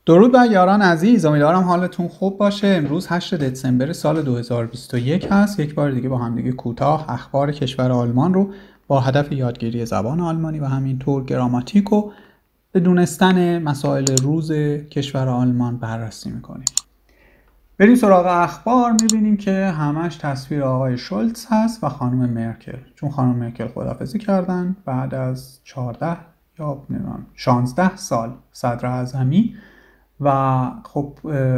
درود بر یاران عزیز، امیدوارم حالتون خوب باشه. امروز 8 دسامبر سال 2021 هست. یک بار دیگه با هم دیگه کوتاه اخبار کشور آلمان رو با هدف یادگیری زبان آلمانی و همینطور گراماتیک و به دونستن مسائل روز کشور آلمان بررسی میکنیم. بریم سراغ اخبار. میبینیم که همش تصویر آقای شولتز هست و خانم مرکل، چون خانم مرکل خداحافظی کردن بعد از 14 یا 16 سال صدر اعظمی و خب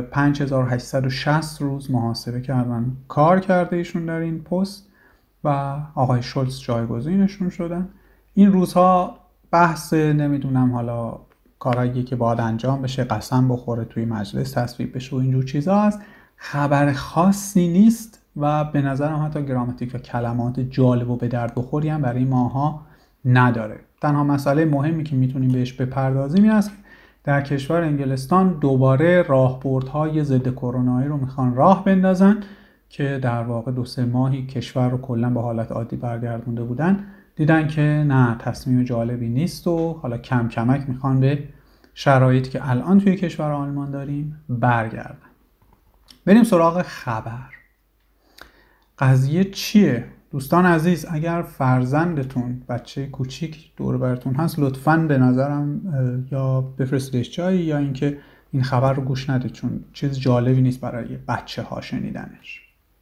5860 روز محاسبه کردن کار کرده ایشون در این پست و آقای شولتز جایگزینشون شدن. این روزها بحث نمیدونم حالا کارهایی که باید انجام بشه، قسم بخوره توی مجلس تصویب بشه و اینجور چیزا هست. خبر خاصی نیست و به نظرم حتی گراماتیک و کلمات جالب و به درد بخوری هم برای ماها نداره. تنها مسئله مهمی که میتونیم بهش بپردازیم این است در کشور انگلستان دوباره راهبردهای ضد کرونایی رو میخوان راه بندازن که در واقع 2-3 ماهی کشور رو کلا به حالت عادی برگردونده بودن، دیدن که نه، تصمیم جالبی نیست و حالا کم کمک میخوان به شرایطی که الان توی کشور آلمان داریم برگردن. بریم سراغ خبر. قضیه چیه؟ دوستان عزیز، اگر فرزندتون بچه کوچیک دور براتون هست لطفاً به نظرم یا بفرستیدش جایی یا اینکه این خبر رو گوش ندید، چون چیز جالبی نیست برای بچه ها شنیدنش.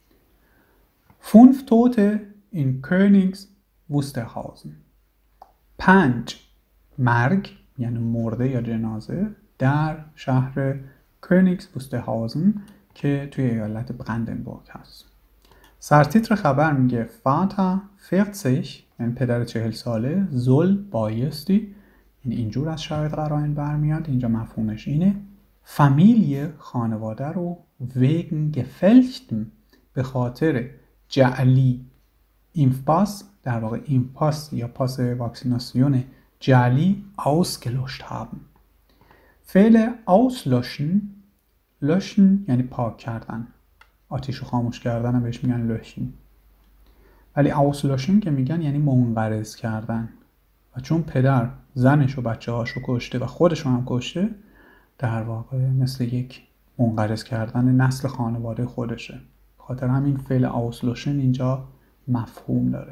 5 Tote in Königs Wusterhausen. 5 مرگ یعنی مرده یا جنازه در شهر کونیگس ووسترهاوزن که توی ایالت براندنبورگ هست. سرتیتر خبر میگه Vater 40 یعنی پدر 40 ساله soll بایستی، یعنی اینجور از شرایط قرائن برمیاد، اینجا مفهومش اینه، فامیلیه خانواده رو wegen gefälschten به خاطر جعلی ایمپاس، در واقع ایمپاس یا پاس واکسیناسیون جعلی ausgelöscht haben. فعل auslöschen، löschen یعنی پاک کردن، آتیش رو خاموش کردن هم بهش میگن löschen، ولی auslöschen که میگن یعنی منقرض کردن. و چون پدر زنش و بچه هاشو کشته و خودشو هم کشته، در واقع مثل یک منقرض کردن نسل خانواده خودشه. خاطر همین فعل auslöschen اینجا مفهوم داره.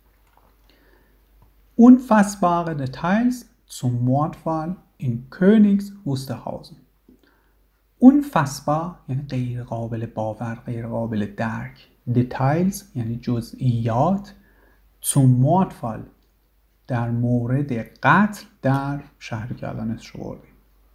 Unfassbare Details zum Mordfall in Königs Wusterhausen. Unfassbar یعنی غیر قابل باور، غیر قابل درک. Details یعنی جزئیات. Zum Mordfall در مورد قتل در شهری که الان اسمش رو بردیم.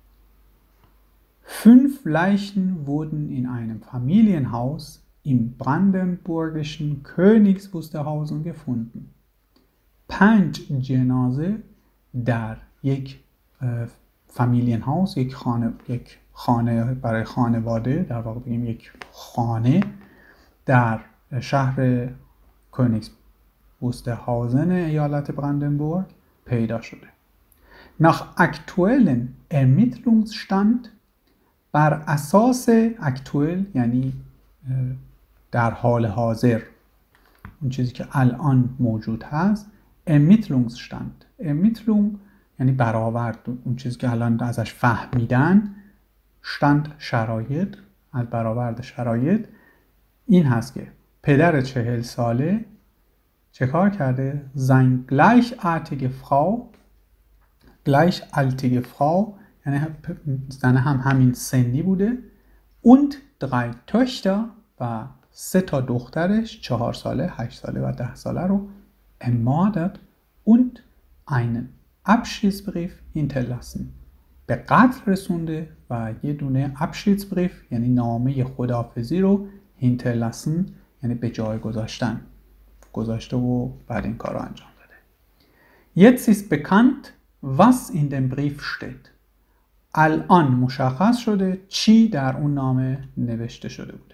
5 Leichen wurden in einem Familienhaus im brandenburgischen Königs Wusterhausen gefunden. 5 جنازه در یک فامیلین هاوس، یک خانه برای خانواده، در واقع بگیم یک خانه در شهر کونیگس ووسترهاوزن ایالت براندنبورگ پیدا شده. Nach aktuellen Ermittlungsstand بر اساس اکتوئل یعنی در حال حاضر، اون چیزی که الان موجود هست. Ermittlungsstand، Ermittlung یعنی برآورد، اون چیزی که الان ازش فهمیدن. Stand شرایط، از برآورد شرایط این هست که پدر 40 ساله چه کار کرده؟ Sein gleichartige Frau، gleichaltige Frau یعنی زن هم همین سنی بوده. Und 3 Töchter و 3 تا دخترش 4 ساله، 8 ساله و 10 ساله رو ermordet und einen Abschiedsbrief hinterlassen، به قتل رسونده و یه دونه Abschiedsbrief یعنی نامه خداحافظی رو hinterlassen یعنی به جای گذاشتن، گذاشته و بعد این کار رو انجام داده. Jetzt ist bekannt was in dem Brief steht. الان مشخص شده چی در اون نامه نوشته شده بوده.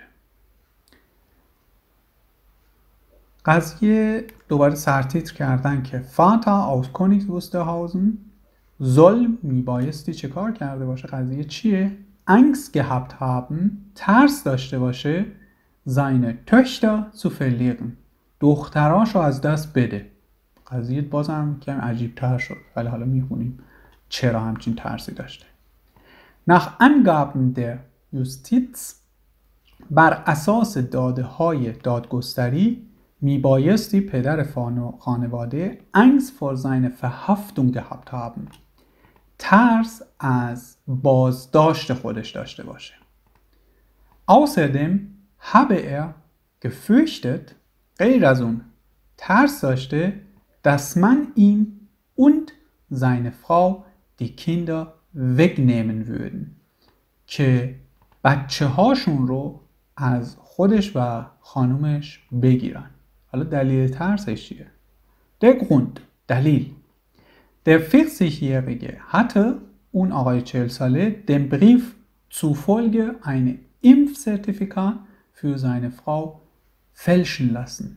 قضیه دوباره سرتیتر کردن که Vater aus Königs Wusterhausen soll میبایستی چه کار کرده باشه؟ قضیه چیه؟ Angst gehabt haben، ترس داشته باشه، seine Töchter zu verlieren، دختراشو از دست بده. قضیه بازم کم عجیب تر شد، ولی حالا میخونیم چرا همچین ترسی داشته. Nach Angaben der Justiz بر اساس داده‌های دادگستری میبایستی پدر خانواده Angst vor seiner Verhaftung gehabt haben. ترس از بازداشت خودش داشته باشه. Außerdem habe er gefürchtet, غیر از اون ترس داشته, dass man ihm und seine Frau die Kinder wegnehmen würden. که بچه هاشون رو از خودش و خانومش بگیرن. حالا دلیل ترسش چیه؟ Der Grund, دلیل. Der 40-Jährige hatte, اون آقای 40 ساله, den Brief zufolge eine Impfzertifikat für seine Frau fälschen lassen.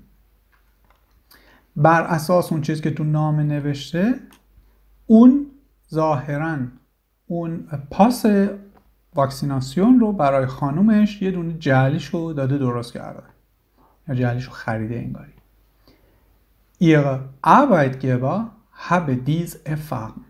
بر اساس اون چیز که تو نامه نوشته, اون ظاهراً اون پاس واکسیناسیون رو برای خانومش یه دونه جعلیشو داده درست کرده یا جعلیشو خریده انگاری. Ihre Arbeitgeber habe dies erfahren.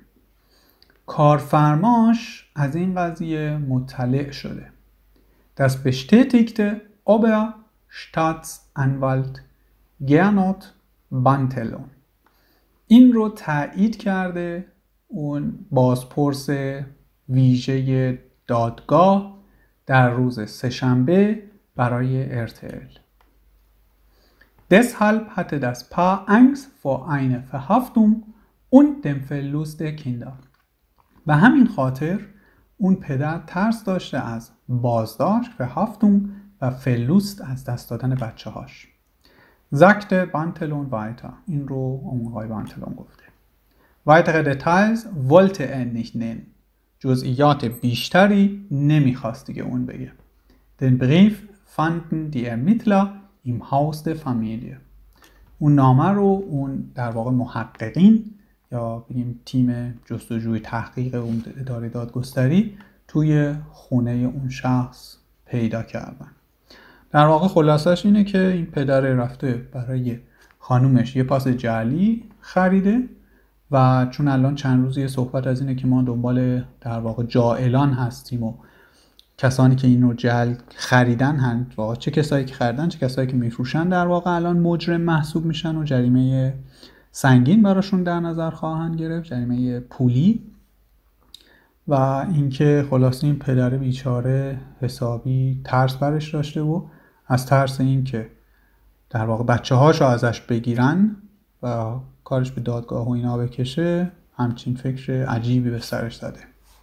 کارفرماش از این قضیه مطلع شده. Das bestätigte Oberstaatsanwalt Gernot Bantelon. این رو تایید کرده اون بازپرس ویژه دادگاه در روز سه‌شنبه برای RTL. Deshalb hatte das Paar Angst vor einer Verhaftung und dem Verlust der Kinder. به همین خاطر اون پدر ترس داشته از بازداشت Verhaftung و Verlust از دست دادن بچه هاش. sagte Bantelon weiter. این رو اون آقای بانتلون گفته. Weitere Details wollte er nicht nennen. جزئیات بیشتری نمیخواست دیگه اون بگه. Den Brief fanden die Ermittler im Haus der Familie. اون نامه رو اون در واقع محققین یا بگیم تیم جستجوی تحقیق اون اداره دادگستری توی خونه اون شخص پیدا کردن. در واقع خلاصش اینه که این پدر رفته برای خانومش یه پاس جعلی خریده و چون الان چند روزی صحبت از اینه که ما دنبال در واقع جائلان هستیم و کسانی که اینو جعل خریدن هستند، واقعا چه کسایی که خریدن چه کسایی که میفروشن در واقع الان مجرم محسوب میشن و جریمه سنگین براشون در نظر خواهند گرفت، جریمه پولی. و اینکه خلاصه این پدر بیچاره حسابی ترس برش داشته و از ترس اینکه در واقع بچه‌هاشو ازش بگیرن و کارش به دادگاه و اینا بکشه همچین فکر عجیبی به سرش زده.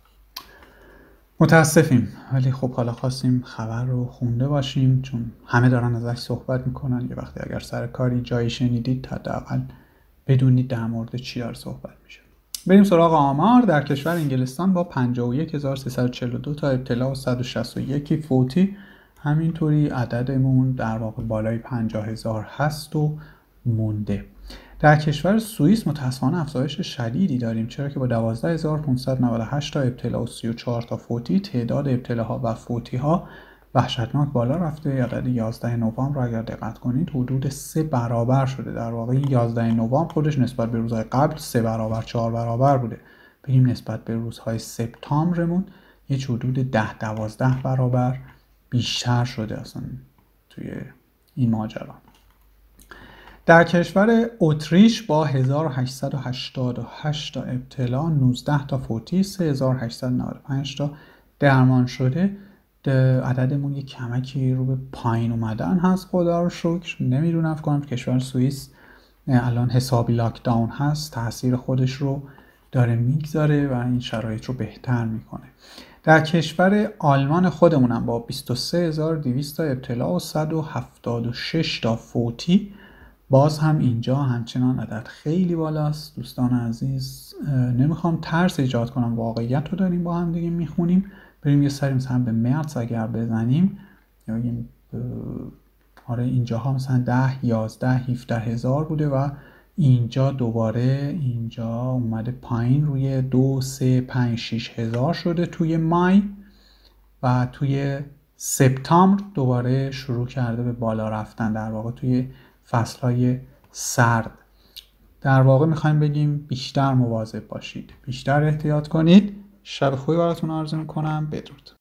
متاسفیم، ولی خب حالا خواستیم خبر رو خونده باشیم چون همه دارن ازش صحبت میکنن. یه وقتی اگر سر کاری جایی شنیدید حداقل بدونید در مورد چی داره صحبت میشه. بریم سراغ آمار. در کشور انگلستان با 51342 تا ابتلا و 161 فوتی، همینطوری عددمون در واقع بالای 50000 هست و مونده. در کشور سوئیس متاسفانه افزایش شدیدی داریم، چرا که با 12598 تا ابتلا و 34 تا فوتی تعداد ابتلاها و فوتیها وحشتناک بالا رفته. عدد 11 نوامبر را اگر دقت کنید حدود 3 برابر شده. در واقع 11 نوامبر خودش نسبت به روزهای قبل 3 برابر 4 برابر بوده. بگیم نسبت به روزهای سپتامبرمون یه حدود 10-12 برابر بیشتر شده اصلا توی این ماجرا. در کشور اتریش با 1888 تا ابتلا، 19 تا فوتی، 3895 تا درمان شده، عددمون یک کمکی رو به پایین اومدن هست. خدا رو شکر. نمیدونم فکر کنم کشور سوئیس الان حسابی لاکداون هست، تاثیر خودش رو داره میگذاره و این شرایط رو بهتر میکنه. در کشور آلمان خودمونم با 23200 تا ابتلا و 176 تا فوتی، باز هم اینجا همچنان عدد خیلی بالاست. دوستان عزیز، نمیخوام ترس ایجاد کنم، واقعیت رو داریم با هم دیگه میخونیم. بریم یه سری مثلا به مرز اگر بزنیم، یا آره اینجاها مثلا 10 11 17 هزار بوده و اینجا دوباره اینجا اومده پایین روی 2 3 5 6 هزار شده توی مای و توی سپتامبر دوباره شروع کرده به بالا رفتن. در واقع توی فصلهای سرد در واقع میخوایم بگیم بیشتر مواظب باشید، بیشتر احتیاط کنید، شب خوبی براتون آرزو میکنم. بدرود.